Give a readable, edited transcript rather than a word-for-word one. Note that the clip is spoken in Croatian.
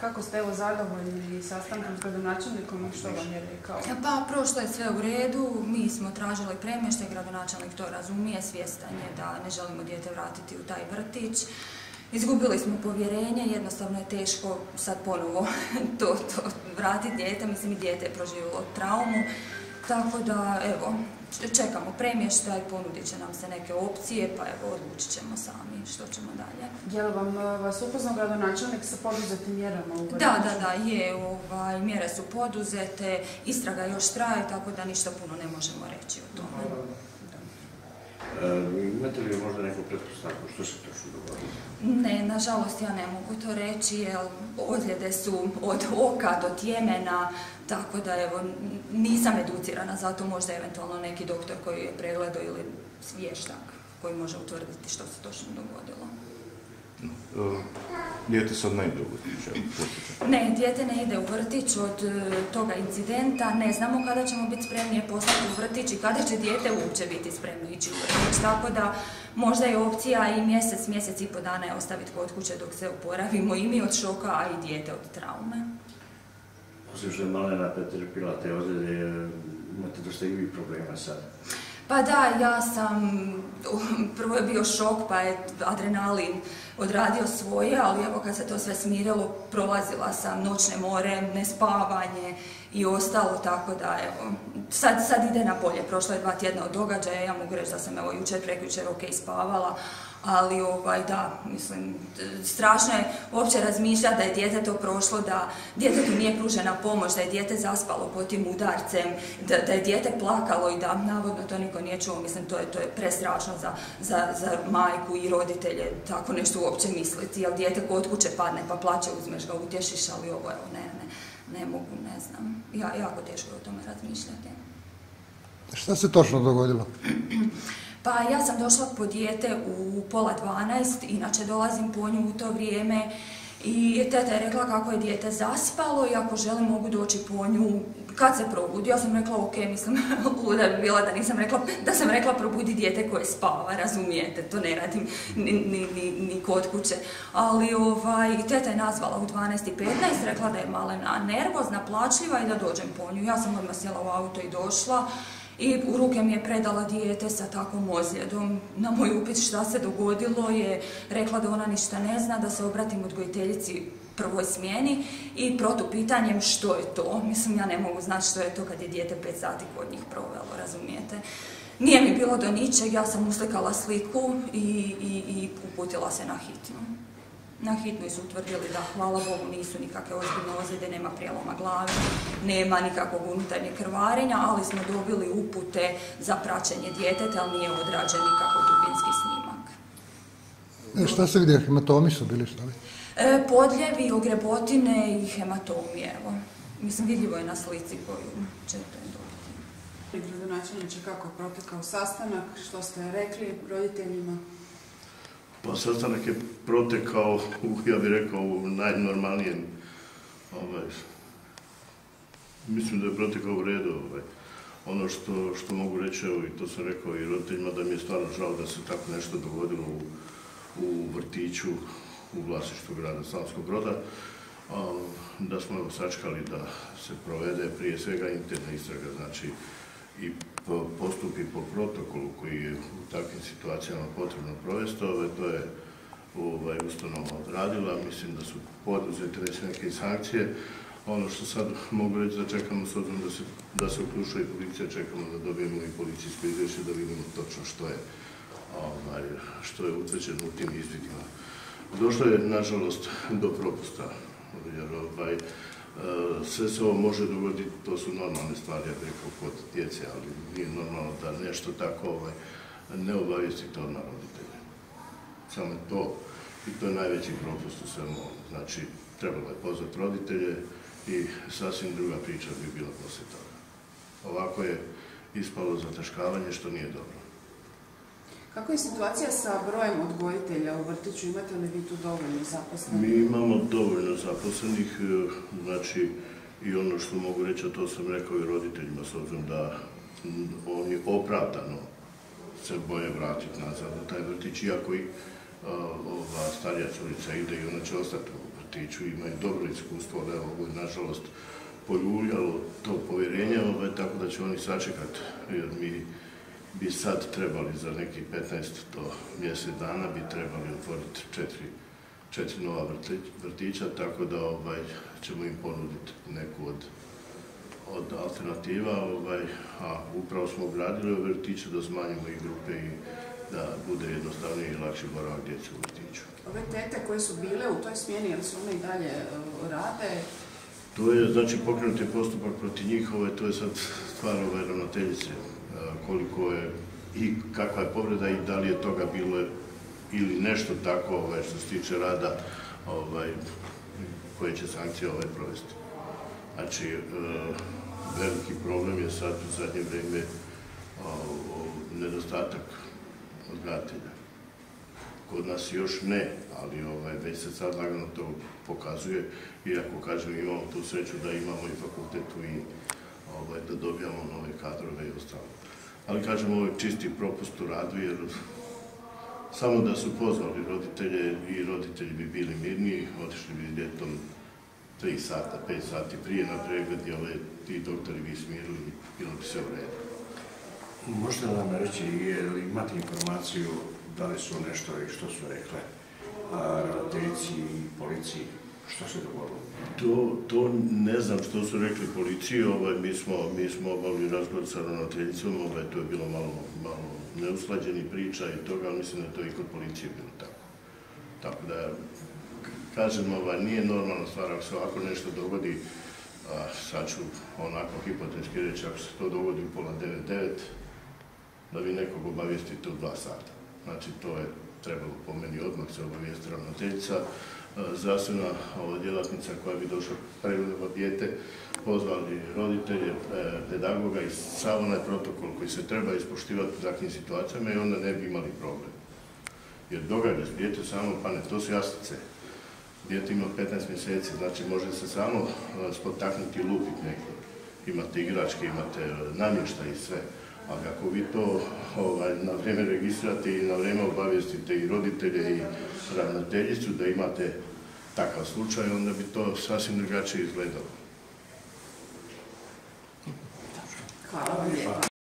Kako ste evo zadovoljni sastankom s gradonačelnikom i što vam je rekao? Pa prošlo je sve u redu, mi smo tražili premještaj, gradonačelnik to razumije, svjestan je da ne želimo dijete vratiti u taj vrtić. Izgubili smo povjerenje, jednostavno je teško sad ponovo to vratiti dijete, mislim i dijete je proživjelo traumu. Tako da, evo, čekamo premještaj, ponudit će nam se neke opcije, pa evo, odlučit ćemo sami što ćemo dalje. Je li vas upoznao gradonačelnik sa poduzetim mjerama u vrtiću? Da, je, mjere su poduzete, istraga još traje, tako da ništa puno ne možemo reći o tome. Imate li možda neku pretpostavku što se točno dogodilo? Ne, nažalost ja ne mogu to reći, jer ozljede su od oka do tjemena, tako da evo, nisam educirana, zato možda eventualno neki doktor koji je pregledao ili vještak koji može utvrditi što se točno dogodilo. Dijete sad ne ide u vrtić? Ne, dijete ne ide u vrtić od toga incidenta, ne znamo kada ćemo biti spremni poslati u vrtić i kada će dijete uopće biti spremno ići u vrtić, tako da možda je opcija i mjesec i pol dana je ostaviti kod kuće dok se oporavimo i mi od šoka, a i dijete od traume. Osim što je malena pretrpila te ozljede, imate dosta i vi problema sad? Pa da, ja sam, prvo je bio šok pa je adrenalin odradio svoje, ali evo kad se to sve smirilo, prolazila sam noćne more, nespavanje i ostalo, tako da evo, sad ide na bolje. Prošlo je 2 tjedna od događaja, ja mogu reći da sam evo jučer, prekjučer spavala, ali da, mislim, strašno je uopće razmišljati da je dijete to prošlo, da djetetu nije pružena pomoć, da je dijete zaspalo pod tim udarcem, da je dijete plakalo i da navodno to niko nije čuo, mislim, to je prestrašno za majku i roditelje tako nešto uopće misliti, jer dijete kod kuće padne pa plaće, uzmeš ga, utješiš, ali ovo evo ne mogu, ne znam, jako teško je o tome razmišljati. Šta se točno dogodilo? Pa ja sam došla po dijete u 11:30, inače dolazim po nju u to vrijeme i teta je rekla kako je dijete zaspalo i ako želim mogu doći po nju kad se probudi. Ja sam rekla ok, mislim, luda bi bila da sam rekla probudi dijete koje spava, razumijete, to ne radim ni kod kuće. Ali teta je nazvala u 12:15, rekla da je malena nervozna, plačljiva i da dođem po nju. Ja sam odmah sjela u auto i došla. I u ruke mi je predala dijete sa takvom ozljedom. Na moj upit šta se dogodilo je rekla da ona ništa ne zna, da se obratim odgojiteljici prvoj smjeni i protupitanjem što je to. Mislim, ja ne mogu znati što je to kad je dijete 5 sati kod njih provelo, razumijete. Nije mi bilo do ničeg, ja sam uslikala sliku i uputila se na hitnu. Na hitnoj su utvrdili da, hvala Bogu, nisu nikakve ozbiljne ozljede, nema prijeloma glave, nema nikakvog unutarnjeg krvarenja, ali smo dobili upute za praćenje djeteta, ali nije odrađen nikakav dubinski snimak. Šta se vidi, hematomi su bili, šta li? Podljevi, ogrebotine i hematomije, evo. Mislim, vidljivo je na slici koju ćete dobiti. Gradonačelniče, kako je protekao sastanak, što ste rekli roditeljima? Pa sastanak je protekao, ja bih rekao, u najnormalnijem, mislim da je protekao u redu. Ono što mogu reći, evo i to sam rekao i roditeljima, da mi je stvarno žao da se tako nešto dogodilo u vrtiću u vlasništvu grada Slavonskog Broda, da smo sačekali da se provede prije svega interna istraga, znači i postupi po protokolu koji je u takvim situacijama potrebno provesti. To je ustanova odradila, mislim da su poduzete već neke sankcije. Ono što sad mogu reći da čekamo, s obzirom da se uključuje i policija, čekamo da dobijemo i policijsko izvješće da vidimo točno što je utvrđeno u tim izvidima. Došlo je, nažalost, do propusta, jer sve se ovo može dogoditi, to su normalne stvari, ja bih rekao, kod djece, ali nije normalno da nešto tako ne obavijesti to na roditelje. Samo to, i to je najveći propust u svemu ovom. Znači, trebalo je pozvati roditelje i sasvim druga priča bi bila poslije toga. Ovako je ispalo zataškavanje, što nije dobro. Kako je situacija sa brojem odgojitelja u vrtiću? Imate li vi tu dovoljno zaposlenih? Mi imamo dovoljno zaposlenih, znači i ono što mogu reći, a to sam rekao i roditeljima, s obzirom da oni opravdano se boje vratiti nazad u taj vrtić, iako ova starija curica ide i ona će ostati u vrtiću, imaju dobro iskustvo, ali ovo je nažalost poljuljalo to povjerenje, tako da će oni sačekati, jer mi bi sad trebali za nekih 15 do mjesec dana bi trebali otvoriti 4 nova vrtića, tako da ćemo im ponuditi neku od alternativa, a upravo smo gradili ove vrtiće da smanjimo i grupe i da bude jednostavniji i lakši boravak djece u vrtiću. Ove tete koje su bile u toj smjeni, jer su one i dalje rade? To je, znači, pokrenut je postupak protiv njih, to je sad stvar ravnateljice, koliko je i kakva je povreda i da li je toga bilo ili nešto tako što se tiče rada koje će sankcije provesti. Znači, veliki problem je sad u zadnje vrijeme nedostatak odgajatelja. Kod nas još ne, ali već se sad lagano to pokazuje, iako kažem imamo tu sreću da imamo i fakultetu i da dobijamo nove kadrove i ostalo. Ali kažem, ovo je čisti propust u radu, jer samo da su pozvali roditelje i roditelji bi bili mirniji, otišli bi s djetom 3 sata, 5 sati prije na pregled i ti doktori bi smirili i bilo bi sve u redu. Možete li nam reći, imate informaciju da li su nešto i što su rekle ravnateljici i policiji? Što se dogodilo? To ne znam što su rekli policiji, mi smo obavili razgovor sa ravnateljicom, to je bilo malo neusklađeni priča i toga, ali mislim da je to i kod policije bilo tako. Tako da, kažem, nije normalna stvar, ako se ovako nešto dogodi, sad ću onako hipotetski reći, ako se to dogodi u 8:30, da vi nekog obavijestite u 2 sata. Znači, to je trebalo po meni odmah se obavijesti ravnateljica, zdravstvena djelatnica koja bi došla pregledati dijete, pozvali roditelje, pedagoga i sav onaj protokol koji se treba ispoštivati u takvim situacijama i onda ne bi imali problem. Jer događa se, dijete samo pane, to su jaslice. Dijete ima 15 mjeseci, znači može se samo spotaknuti i lupiti neki. Imate igračke, imate namještaj i sve. Ali ako vi to na vrijeme registrirate i na vrijeme obavijestite i roditelje i ravnateljicu da imate takav slučaj, onda bi to sasvim drugačije izgledalo. Hvala vam lijepa.